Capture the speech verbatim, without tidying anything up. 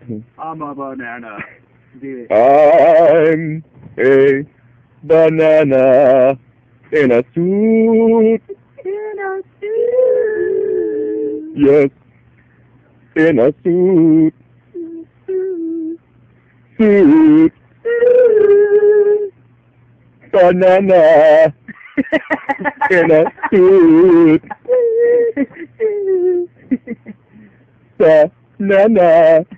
I'm a banana. The I'm a banana in a suit. in a suit. Yes, in a suit. Suit. Banana in a suit. Banana.